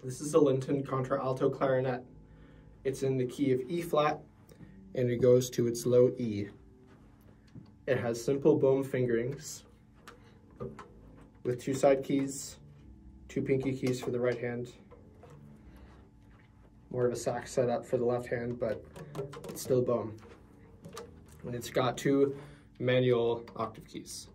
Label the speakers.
Speaker 1: This is a Linton Contra Alto Clarinet. It's in the key of E flat, and it goes to its low E. It has simple bohm fingerings with 2 side keys, 2 pinky keys for the right hand. More of a sax setup for the left hand, but it's still bohm. And it's got 2 manual octave keys.